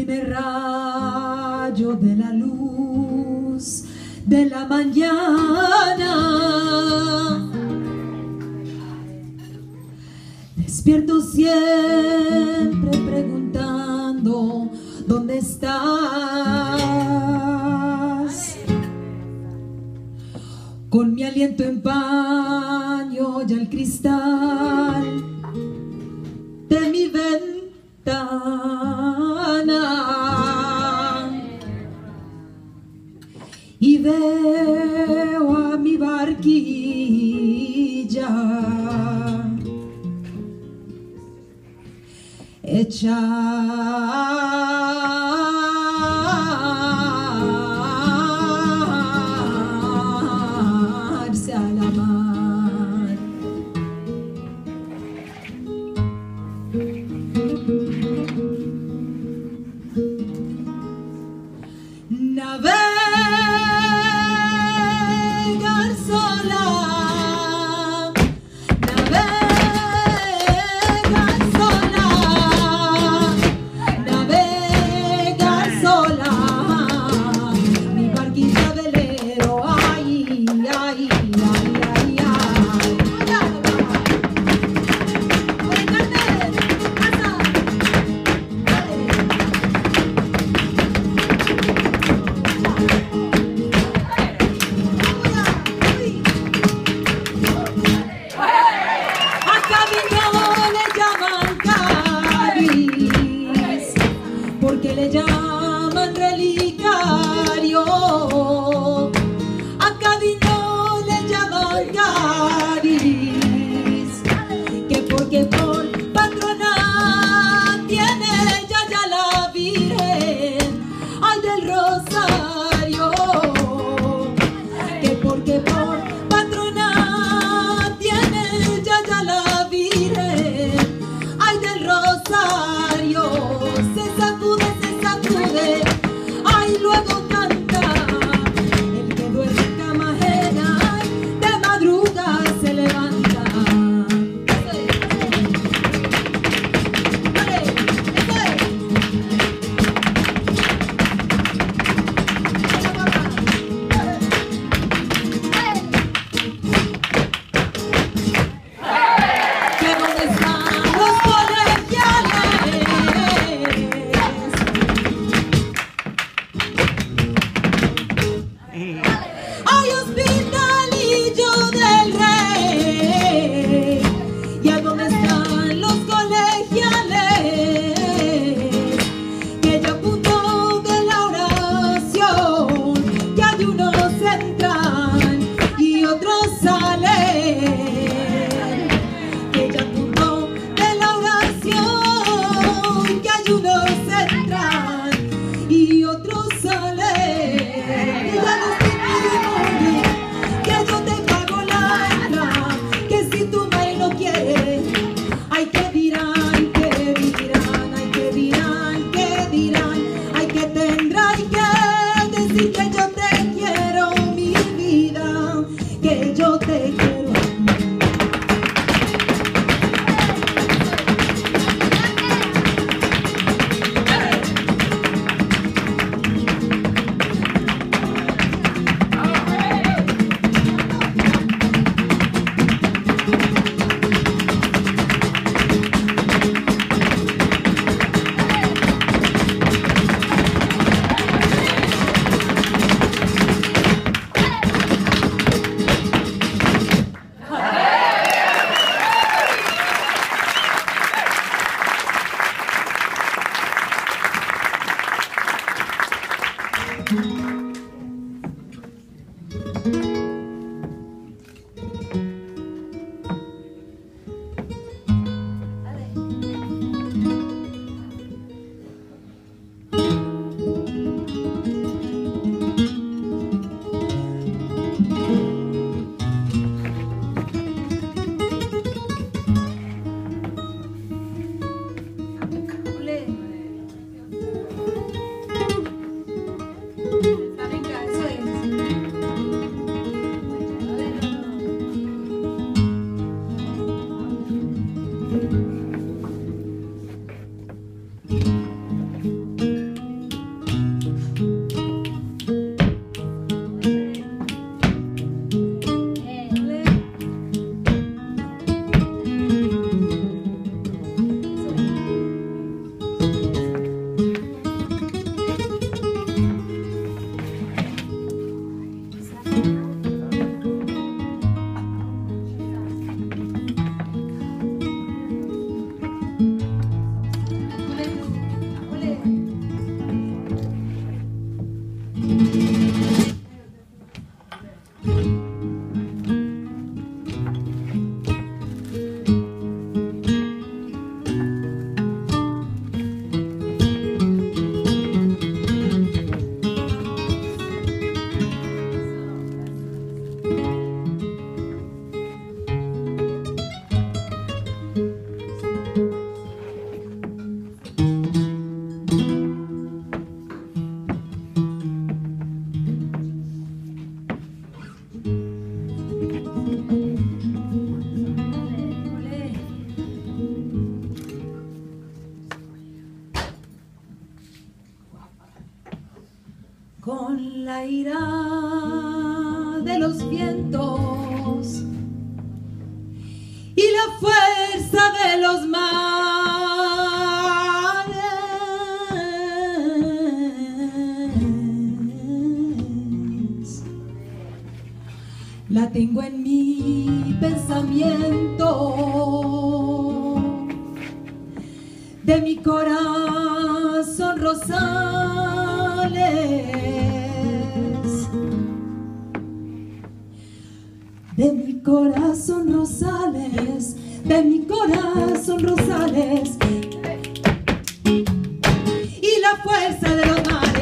primer rayo de la luz de la mañana. Despierto siempre preguntando ¿dónde estás? Con mi aliento empaño ya el cristal de mi ventana y veo a mi barquilla echarse a la mar. Navegar sola, navegar sola, navegar sola, mi barquita velero, ay, ay, ay, ay, ay. Porque le llaman relicario, a Cavino le llaman Cádiz, que porque por patrona tiene ya la Virgen, ay del Rosario, que porque por patrona tiene ya la Virgen, ay del Rosario. Ay, luego canta, el que duerme en cama ajena, de madrugada se le con la ira de los vientos y la fuerza de los mares. La tengo en mi pensamiento, de mi corazón rosales, de mi corazón rosales, de mi corazón rosales, y la fuerza de los mares.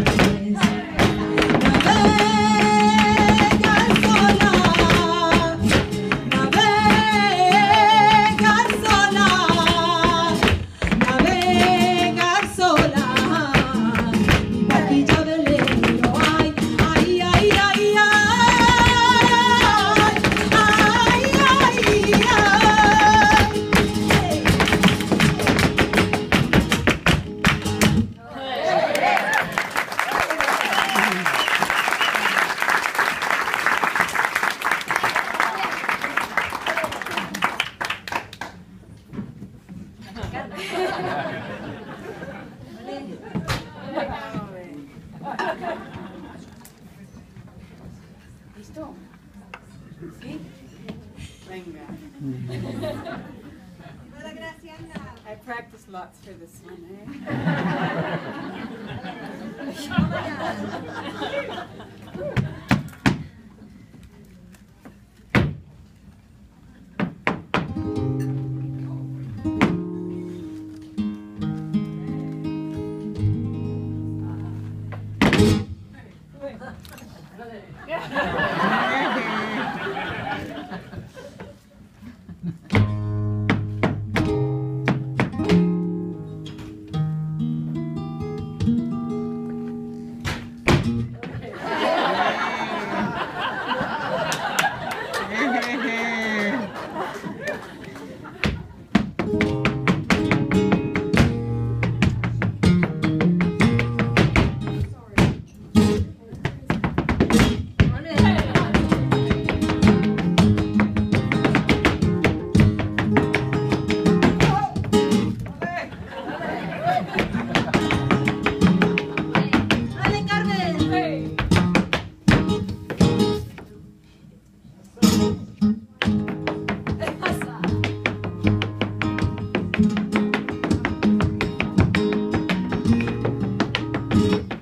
¿Listo? ¿Sí? Venga. I practiced lots for this one, Carmen.